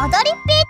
踊りっぴーチ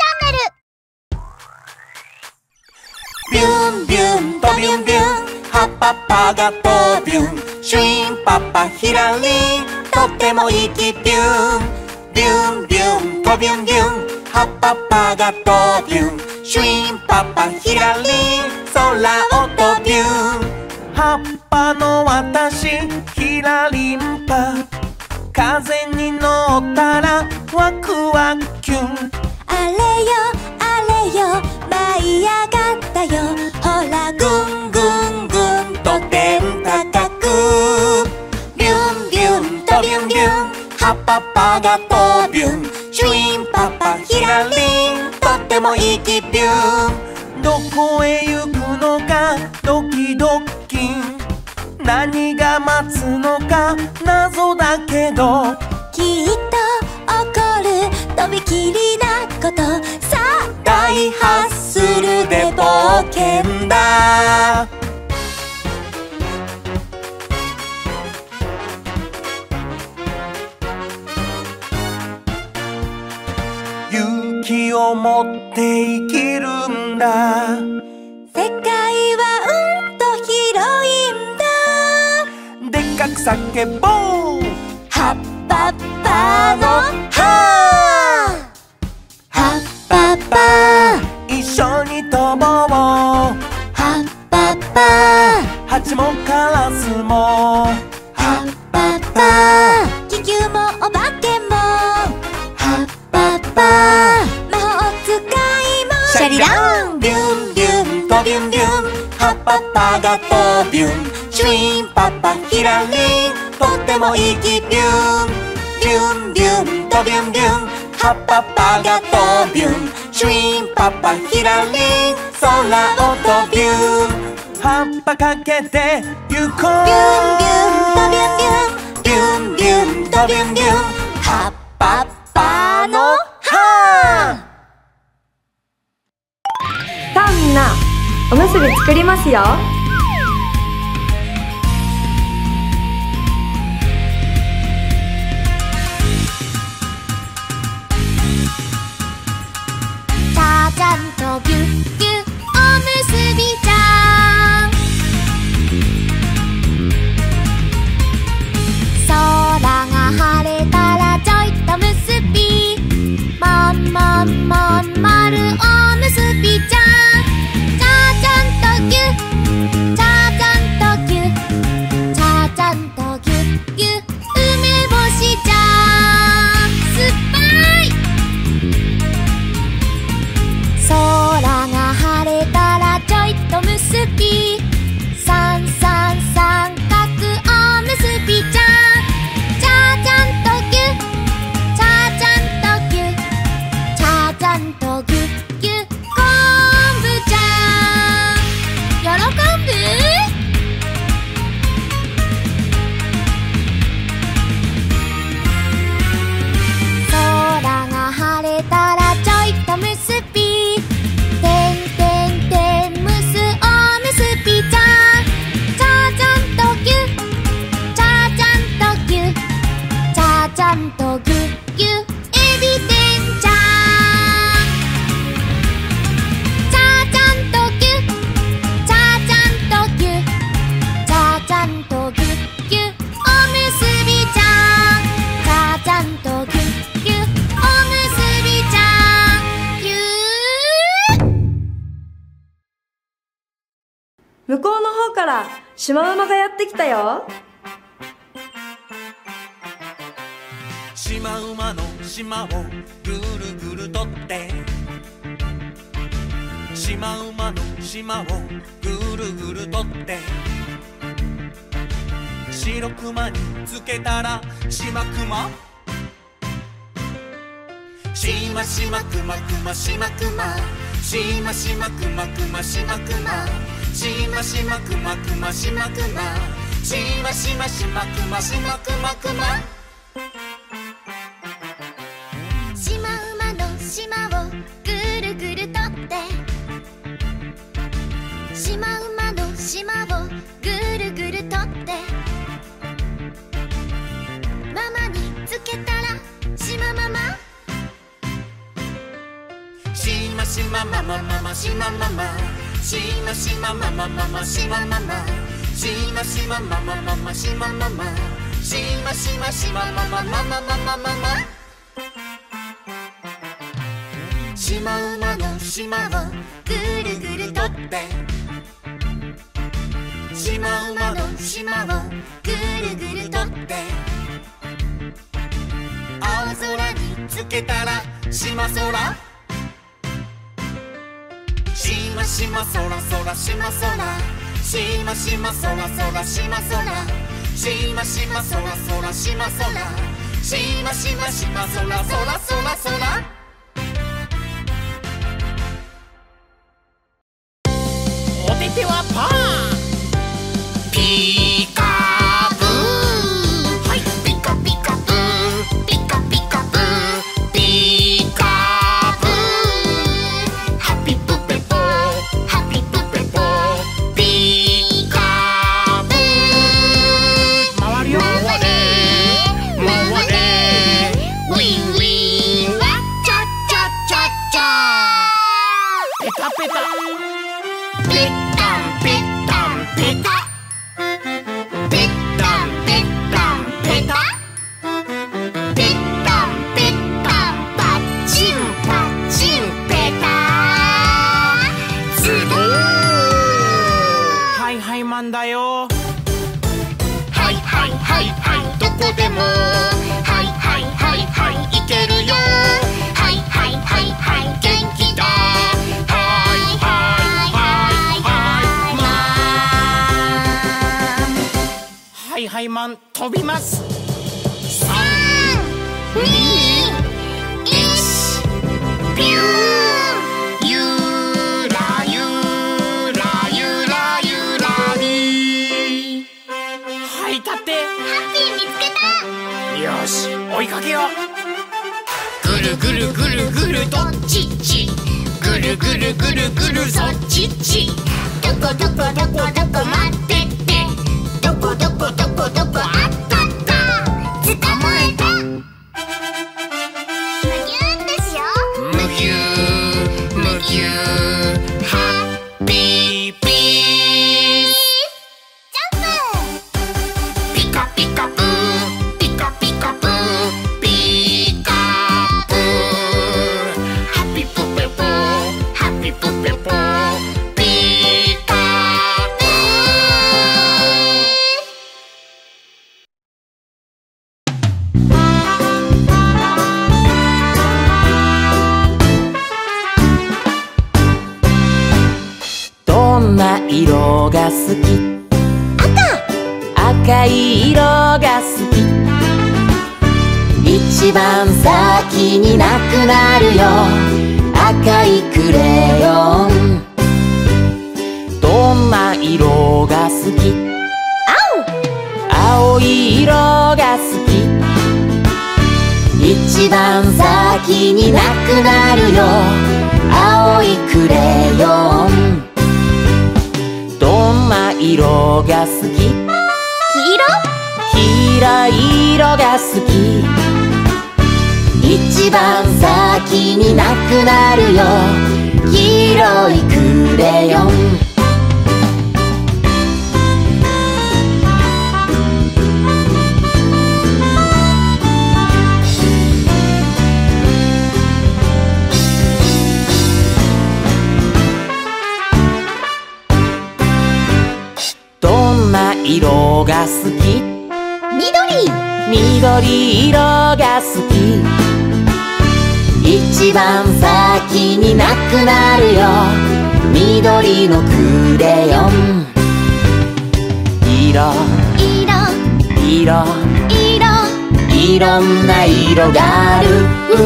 ャンネル。 ビュンビュンとビュンビュン、葉っぱぱがとビュン、シュインパパひらりん、とってもいいきビュン。ビュンビュンとビュンビュン、葉っぱぱがとビュン、シュインパパひらりん、空をとビュン。葉っぱの私ひらりんぱ、風に乗ったらワクワクキュン。 あれよあれよ舞い上がったよ、ほらぐんぐんぐんと天高く。 ビュンビュンとビュンビュン、葉っぱぱがとビュン、シュインパパひらりん、とってもいいきビュン。どこへ行くのかドキドキ、何が待つのか謎だけど、 きっと起こるとびきりなことさあ、 大ハッスルで冒険だ。勇気を持って生きるんだ。 世界はうんと広いんだ。 でっかく叫ぼう、 葉っぱぱの葉、葉っぱぱ、 一緒に飛ぼう。 葉っぱぱ、 ハチもカラスも、 葉っぱぱ、気球もお化けも、葉っぱぱ、魔法使いもシャリラン。ビュンビュンとビュンビュン、葉っぱぱがとビュン、シュインパパひらりん、とってもいいきビュン。ビュンビュンとビュンビュン、葉っぱぱがとビュン、シュインパパひらりん、空をとビュン。葉っぱかけて行こう。 ビュンビュンとビュンビュン、 ビュンビュンとビュンビュン、葉っぱぱの葉。 さあみんな、おむすび作りますよ。 ちゃちゃんとぎゅっぎゅっおむすびちゃん。空が晴れたらちょいとむすび、まんまんまんまるおむすびちゃん。ちゃちゃんとぎゅっ、ちゃちゃんとぎゅっ、ちゃちゃんとぎゅっぎゅっ梅干しちゃん。すっぱい。空が晴れたらちょいとむすび、三三三角おむすびちゃん。ちゃちゃんとぎゅっ、ちゃちゃんとぎゅっ、ちゃちゃんとぎゅっぎゅっ昆布ちゃん。よろこんぶ。空が晴れたらちょいとむすび、てんてんてんむすおむすびちゃん。ちゃちゃんとぎゅっ、ちゃちゃんとぎゅっ、ちゃちゃんとぎゅっぎゅっエビてんちゃん。ちゃちゃんとぎゅっ、ちゃちゃんとぎゅっ、ちゃちゃんとぎゅっぎゅっおむすびちゃん。ちゃちゃんとぎゅっぎゅっおむすびちゃん。ぎゅー。 向こうの方からシマウマがやってきたよ。 シマウマの島をぐるぐるとって、シマウマの島をぐるぐるとって、白クマにつけたらシマクマ、シマシマクマクマシマクマ、シマシマクマクマシマクマ、シマシマクマクマシマクマ、シマシマシマクマシマクマクマ。 シマウマの島をぐるぐるとって、シマウマの島をぐるぐるとって、ママにつけたらシマママ、 しましままままましままましましままままましままましましままままましままましましましままままままままましまうまのしまをぐるぐるとってしまうまのしまをぐるぐるとって青空につけたらしまそらしましまそらそらしまそらしましまそらそらしまそらしましまそらそらしまそらしましましまそらそらそらそらおててはパーピカブーはいピカピカブーピカピカブーピカブーハピプペポハピプペポピカブー回るよ回れ回れウィンウィンチャチャチャチャペタペタペッタンペッタンペタペッタンペッタンペタペッタンペッタンパッチンパッチンペタズドーはいはいマンだよはいはいはいはいどこでもはいはいはいはいいけるよはいはいはいはい元気だはいはいはいはいマンはいはいマン飛びます3、2、1ビューゆらゆらゆらゆらりはい立ってハッピー見つけた。 よし追いかけようぐるぐるぐるぐるどっちっちぐるぐるぐるぐるそっちっちどこどこどこどこ待ってってどこどこどこどこあったった捕まえたむぎゅーってしよう。 むぎゅーむぎゅーハッピーピージャンプ。 ピカピカブーピカピカブーピカブーハピプペポハピプペポピカブどんな色が好き赤い色が好き一番先になくなるよ赤いクレヨンどんな色が好き青い色が好き一番先になくなるよ青いクレヨンどんな色が好き黄色い色が好き一番先になくなるよ黄色いクレヨンどんな色が好き緑色が好き一番先になくなるよ緑のクレヨン色いろんな色がある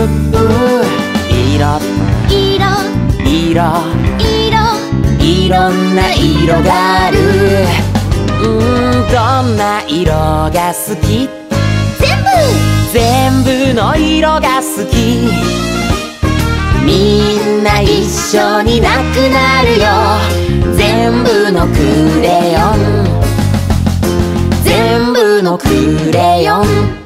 いろんな色があるどんな色が好き全部の色が好きみんな一緒になくなるよ全部のクレヨン全部のクレヨン